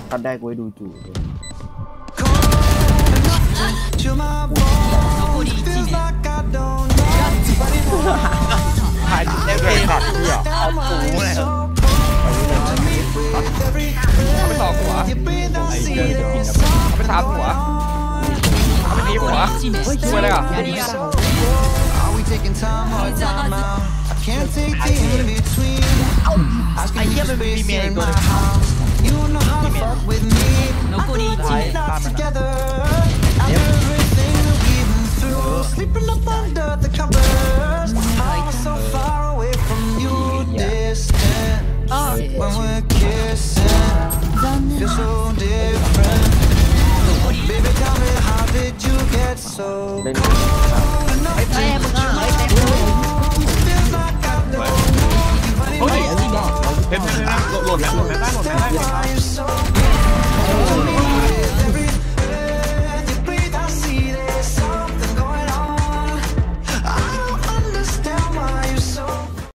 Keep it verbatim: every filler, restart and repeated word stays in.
คัดได้กูให้ดูจู่เลยหายได้เวรแบบนี้อ่ะเอาปูเลยเอาไปต่อหัวเอาไปสามหัวเอาไปตีหัวช่วยเลยอ่ะไอ้เหี้ยมันมีเมียอีกตัวนึง残りいち名 Sleeping up under the covers. I'm so far away from you, distant. When we're kissing, feel so different. Baby, tell me, how did you get so